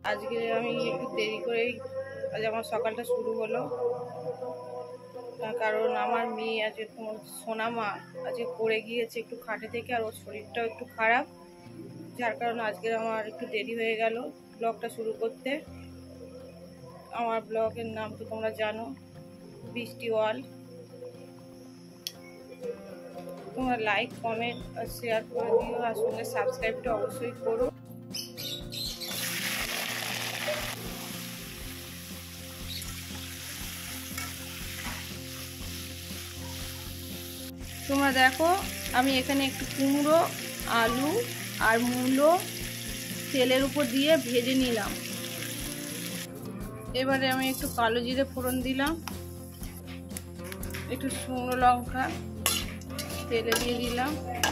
আজকে আমি একটু দেরি করেই আজ আমার সকালটা শুরু হলো, কারণ আমার মেয়ে আজকে সোনা মা আজকে পড়ে গিয়েছে একটু খাটে থেকে, আর ওর শরীরটাও একটু খারাপ, যার কারণে আজকে আমার একটু দেরি হয়ে গেল ব্লগটা শুরু করতে। আমার ব্লগের নাম তো তোমরা জানো, বৃষ্টি ওয়ার্ল্ড। তোমরা লাইক, কমেন্ট আর শেয়ার করে দিও, আর সঙ্গে সাবস্ক্রাইবটা অবশ্যই করো। তোমরা দেখো, আমি এখানে একটু কুমড়ো, আলু আর মূলো তেলের উপর দিয়ে ভেজে নিলাম। এবারে আমি একটু কালো জিরে ফোড়ন দিলাম, একটু শুকনো লঙ্কা তেলে দিয়ে দিলাম,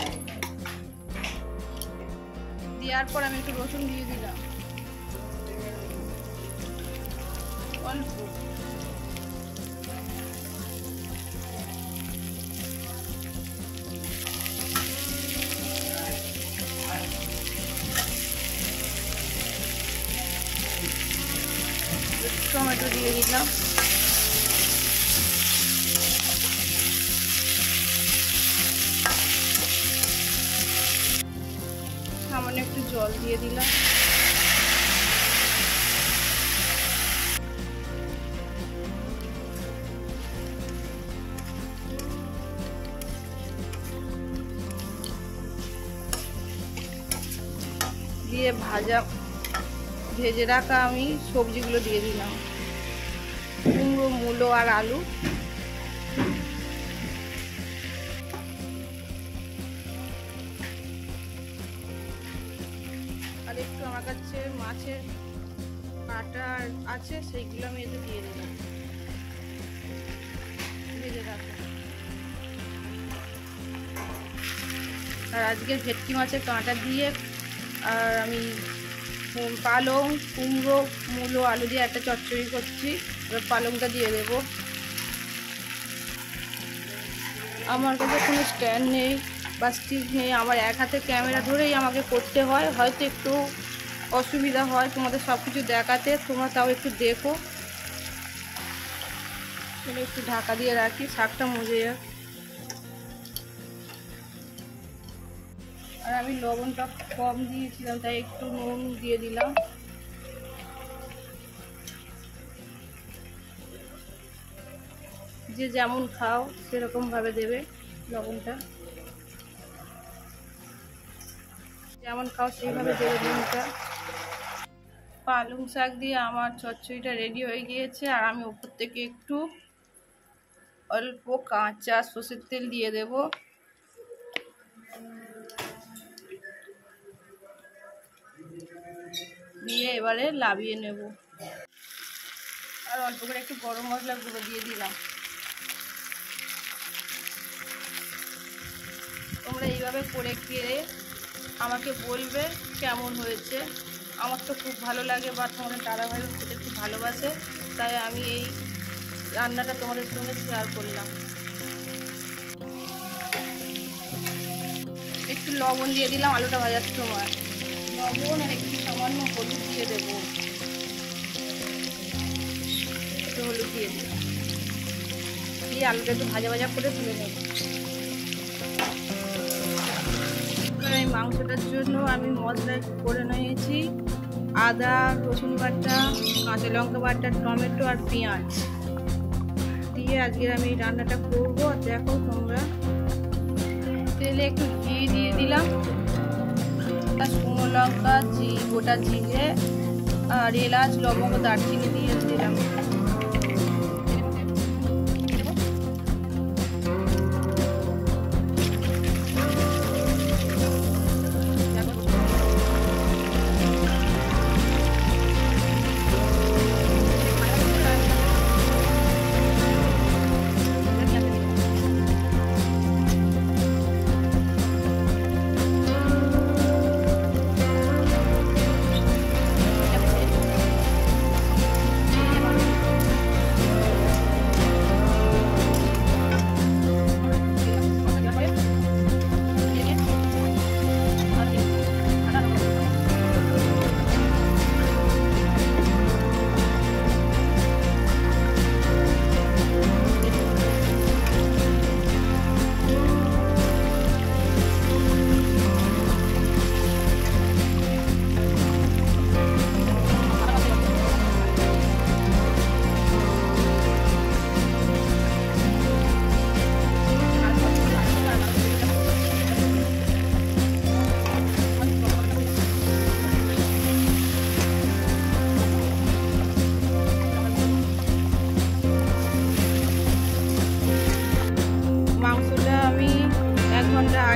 দেওয়ার পর আমি একটু রসুন দিয়ে দিলাম অল্প। টমেটো দিয়ে দিলাম, সামান্য একটু জল দিয়ে দিলাম। দিয়ে ভেজে রাখা আমি সবজিগুলো দিয়ে দিলাম, কুমড়ো, মূলো আর আলু। আর একটু আমার কাছে মাছের কাটা আছে, সেইগুলো আমি এতে দিয়ে দিলাম ভেজে রাখা। আর আজকে ভেটকি মাছের কাঁটা দিয়ে আর আমি পালং, কুমড়ো, মূলো, আলু দিয়ে একটা চচ্চড়ি করছি। এবার পালংটা দিয়ে দেব। আমার কাছে কোনো স্ট্যান্ড নেই বা স্টিক নেই, আমার এক হাতে ক্যামেরা ধরেই আমাকে করতে হয়, হয়তো একটু অসুবিধা হয় তোমাদের সব কিছু দেখাতে, তোমরা তাও একটু দেখো। একটু ঢাকা দিয়ে রাখি, শাকটা মজে যাক। আর আমি লবণটা কম দিয়েছিলাম, তাই একটু নুন দিয়ে দিলাম। যে যেমন খাও সেরকম ভাবে দেবে লবণটা, যেমন খাও সেইভাবে দেবে নুনটা। পালং শাক দিয়ে আমার চচ্চড়িটা রেডি হয়ে গিয়েছে, আর আমি উপর থেকে একটু অল্প কাঁচা সর্ষের তেল দিয়ে দেব। দিয়ে এবারে লাবিয়ে নেব। আর অল্প করে একটু গরম মশলা গুঁড়ো দিয়ে দিলাম। তোমরা এইভাবে করে খেয়ে আমাকে বলবে কেমন হয়েছে। আমার তো খুব ভালো লাগে, বা তোমাদের দাদাভাইও খেতে খুব ভালোবাসে, তাই আমি এই রান্নাটা তোমাদের সঙ্গে শেয়ার করলাম। একটু লবণ দিয়ে দিলাম আলুটা ভাজার সময়, লবণ আর একটু সামান্য হলুদ দিয়ে দেবো, একটু হলুদ দিয়ে দিলাম, দিয়ে আলুটা একটু ভাজা ভাজা করে তুলে নেব। এই মাংসটার জন্য আমি মশলা করে নিয়েছি আদা, রসুন বাটা, কাঁচা লঙ্কা বাটা, টমেটো আর পেঁয়াজ দিয়ে আজকে আমি রান্নাটা করবো। দেখো তোমরা, তেলে একটু ঘি দিয়ে দিলাম, আর শুকনো লঙ্কা, গোটা জিরে আর এলাচ, লবঙ্গ, দারচিনি দিয়ে দিলাম।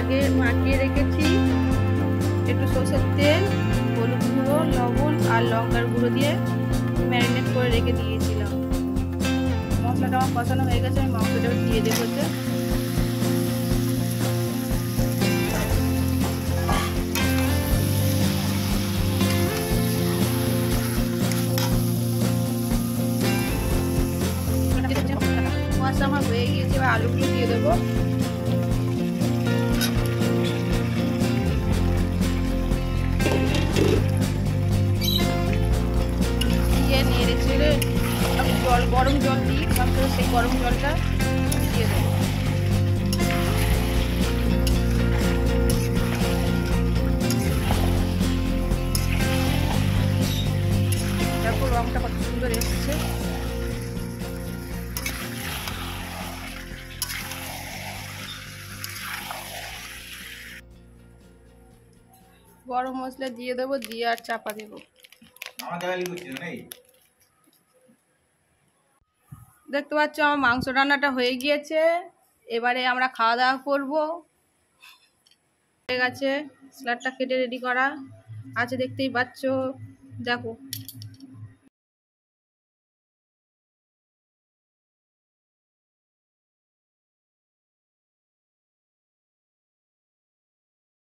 আগে মাখিয়ে রেখেছি একটু সরষের তেল, হলুদ গুঁড়ো, লবণ আর লঙ্কার গুঁড়ো দিয়ে ম্যারিনেট করে রেখে দিয়েছিলাম। মশলাটা আমার কষানো হয়ে গেছে, আমি মাংসটা দিয়ে দেবো। আমার হয়ে গিয়েছে, এবার আলুগুলো দিয়ে দেবো। দিয়ে নেড়ে চেড়ে জল, গরম জল দিই, তারপরে সেই গরম জলটা দিয়ে দেবো। দেখো রংটা কত সুন্দর এসেছে। গরম মশলা দিয়ে দেবো, দিয়ে আর চাপা দেবো। দেখতে পাচ্ছ আমার মাংস রান্নাটা হয়ে গিয়েছে। এবারে আমরা খাওয়া দাওয়া করবো। হয়ে গেছে, স্যালাডটা কেটে রেডি করা আছে, দেখতেই পাচ্ছ। দেখো